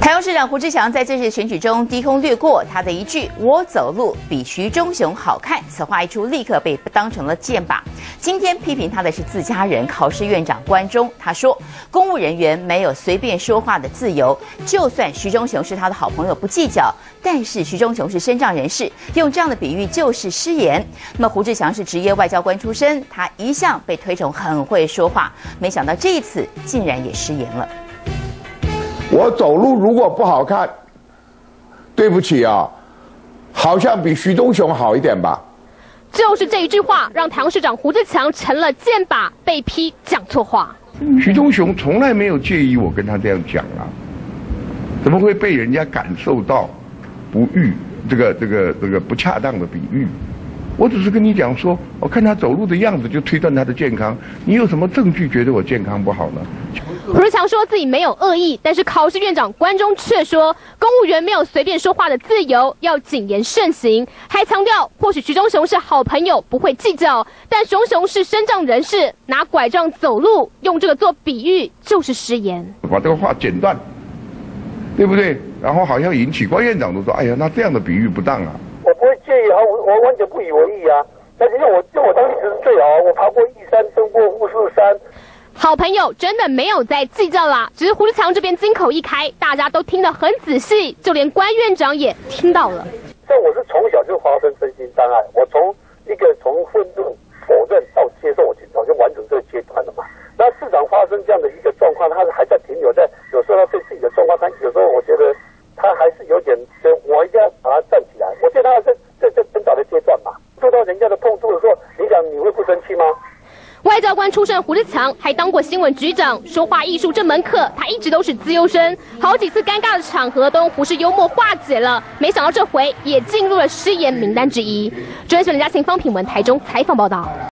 台中市长胡志强在这次选举中低空掠过，他的一句“我走路比徐忠雄好看”，此话一出，立刻被当成了箭靶。今天批评他的是自家人考试院长关中，他说公务人员没有随便说话的自由，就算徐忠雄是他的好朋友不计较，但是徐忠雄是身障人士，用这样的比喻就是失言。那么胡志强是职业外交官出身，他一向被推崇很会说话，没想到这一次竟然也失言了。 我走路如果不好看，对不起啊，好像比徐忠雄好一点吧。 就是这一句话，让台中市长胡志强成了箭靶，被批讲错话。 徐忠雄从来没有介意我跟他这样讲啊，怎么会被人家感受到不悦这个不恰当的比喻？我只是跟你讲说，我看他走路的样子就推断他的健康，你有什么证据觉得我健康不好呢？ 胡志强说自己没有恶意，但是考试院长关中却说，公务员没有随便说话的自由，要谨言慎行，还强调或许徐忠雄是好朋友，不会计较，但雄雄是身障人士，拿拐杖走路，用这个做比喻就是失言。 把这个话剪断，对不对？然后好像引起关院长都说，哎呀，那这样的比喻不当啊。 我不会介意啊，我完全不以为意啊。但是用我当例子是最好，我爬过义山，登过富士山。 好朋友真的没有在计较啦，只是胡志强这边金口一开，大家都听得很仔细，就连关院长也听到了。 像我是从小就发生身心障碍，我从愤怒、否认到接受，我就完成这个阶段了嘛。那市长发生这样的一个状况，他还在停留在有时候他对自己的状况，他有时候我觉得他还是有点，我一定要把他站起来。我觉得他在挣扎的阶段嘛，受到人家的碰触的时候，你想你会不生气吗？ 外交官出身的胡志强还当过新闻局长，说话艺术这门课他一直都是资优生，好几次尴尬的场合都用胡适幽默化解了，没想到这回也进入了失言名单之一。专栏人家秦方品文台中采访报道。